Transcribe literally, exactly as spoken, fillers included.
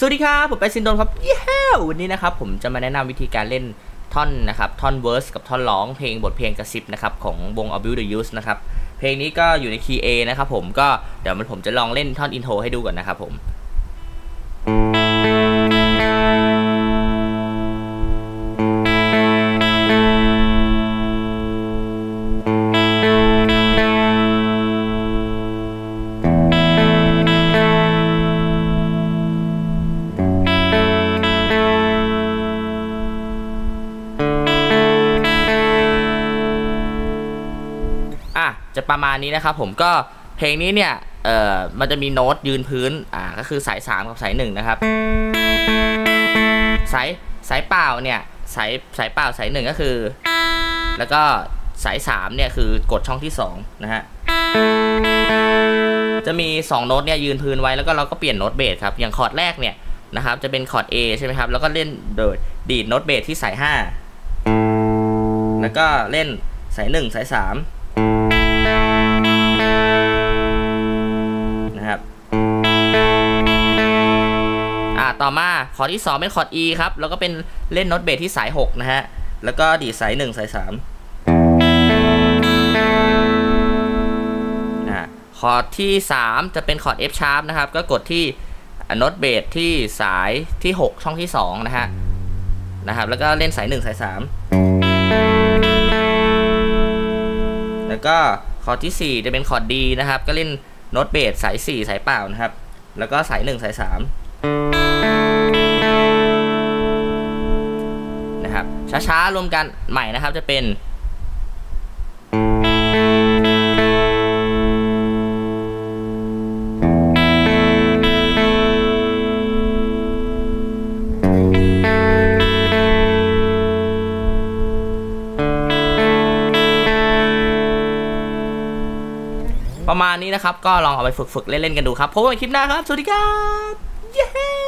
สวัสดีครับผมเป็นซินโดนครับเย้วันนี้นะครับผมจะมาแนะนำวิธีการเล่นท่อนนะครับท่อนเวิร์สกับท่อนร้องเพลงบทเพลงกระซิบนะครับของวง Abuse the Use นะครับเพลงนี้ก็อยู่ในคีย์ A นะครับผมก็เดี๋ยวมันผมจะลองเล่นท่อนอินโทรให้ดูก่อนนะครับผมจะประมาณนี้นะครับผมก็เพลงนี้เนี่ยเอ่อมันจะมีโน้ตยืนพื้นอ่าก็คือสายสามกับสายหนึ่งนะครับสายสายเปล่าเนี่ยสายสายเปล่าสายหนึ่งก็คือแล้วก็สายสามเนี่ยคือกดช่องที่สองนะฮะจะมีสองโน้ตเนี่ยยืนพื้นไว้แล้วก็เราก็เปลี่ยนโน้ตเบสครับอย่างคอร์ดแรกเนี่ยนะครับจะเป็นคอร์ด A ใช่ไหมครับแล้วก็เล่นโดยดีดโน้ตเบสที่สายห้าแล้วก็เล่นสายหนึ่งสายสามนะครับอ่าต่อมาคอร์ดที่สองเป็นคอร์ด E ครับแล้วก็เป็นเล่นโน้ตเบสที่สายหกนะฮะแล้วก็ดีดสายหนึ่งสายสามอ่าคอร์ดที่สามจะเป็นคอร์ด F sharp นะครับก็กดที่โน้ตเบสที่สายที่หกช่องที่สองนะฮะนะครับแล้วก็เล่นสายหนึ่งสายสามแล้วก็คอร์ดที่สี่จะเป็นคอร์ด D นะครับก็เล่นโน้ตเบสสายสี่สายเปล่านะครับแล้วก็สายหนึ่งสายสามนะครับช้าๆรวมกันใหม่นะครับจะเป็นประมาณนี้นะครับก็ลองเอาไปฝึกๆเล่นๆกันดูครับพบกันในคลิปหน้าครับสวัสดีครับเย้